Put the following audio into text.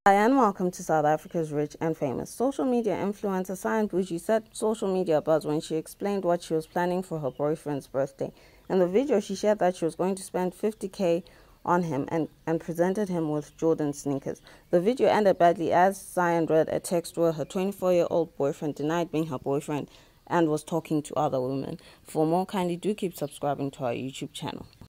Hi and welcome to South Africa's rich and famous. Social media influencer Cyan Boujee set social media abuzz when she explained what she was planning for her boyfriend's birthday. In the video, she shared that she was going to spend 50K on him and presented him with Jordan sneakers. The video ended badly as Cyan read a text where her 24-year-old boyfriend denied being her boyfriend and was talking to other women. For more, kindly do keep subscribing to our YouTube channel.